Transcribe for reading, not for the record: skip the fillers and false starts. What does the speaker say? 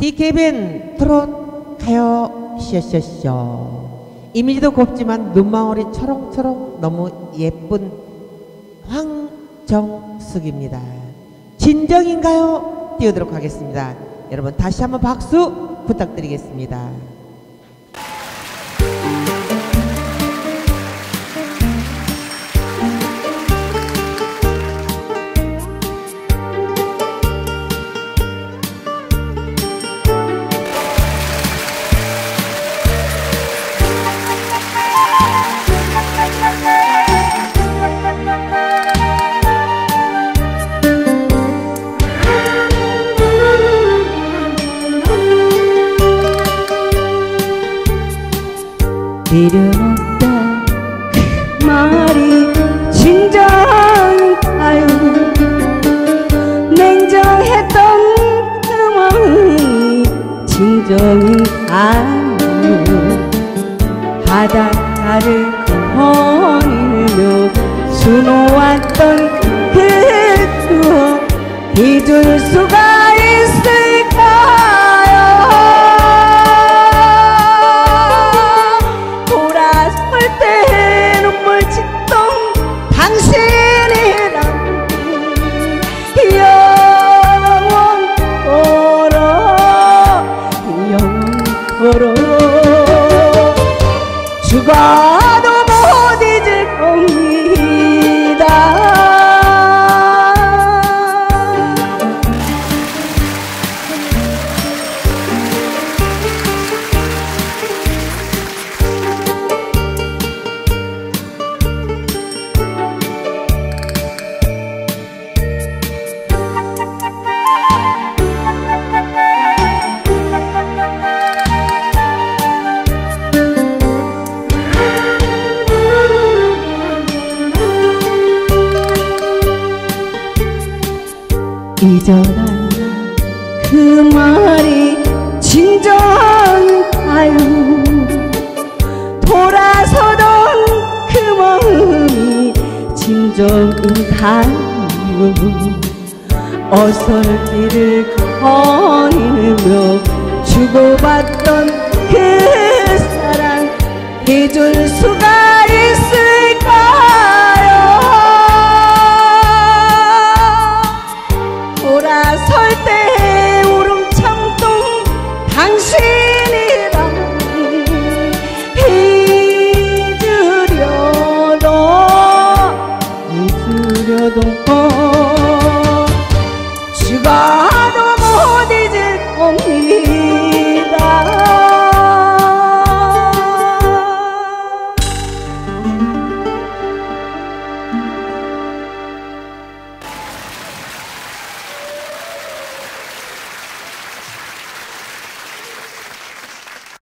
DKBN 트롯 가요 쇼쇼쇼. 이미지도 곱지만 눈망울이 초롱초롱 너무 예쁜 황정숙입니다. 진정인가요? 띄우도록 하겠습니다. 여러분 다시 한번 박수 부탁드리겠습니다. 내려놨다 그 말이 진정인가요? 냉정했던 그 마음이 진정인가요? 바닷가를 거닐며 수놓았던 그 추억 잊을 수가 있을까요? 돌아설 때 눈물 짓던 당신이란 영원토록 죽어도 못 잊을 겁니다. 잊어라 그 말이 진정인가요? 돌아서던 그 마음이 진정인가요? 어설길을 거닐며 주고받던 그 사랑 잊을 수가